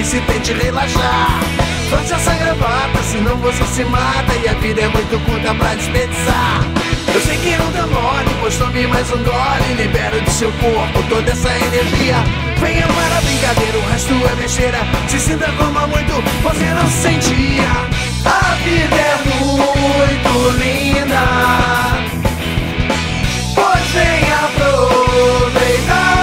se tente relaxar. Faça essa gravata, senão você se mata. E a vida é muito curta pra desperdiçar. Eu sei que não tá mole, pois tome mais um gole. Libera do seu corpo toda essa energia. Venha para a brincadeira, o resto é besteira. Se sinta como há muito você não se sentia. A vida é muito linda, pois vem aproveitar.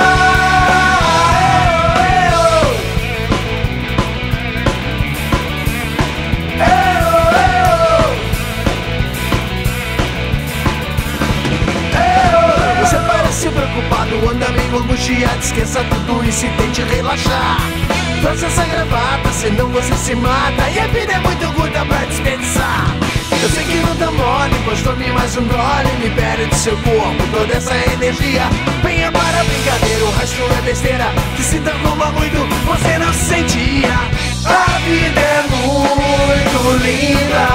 Você parece preocupado, anda meio angustiado. Esqueça tudo e se tente relaxar. Faça essa gravata, senão você se mata. E a vida é muito curta pra desperdiçar. Eu sei que não tá mole, pois tome mais um gole. Libere do seu corpo toda essa energia. Venha para a brincadeira, o resto é besteira. Se sinta como há muito você não se sentia. A vida é muito linda,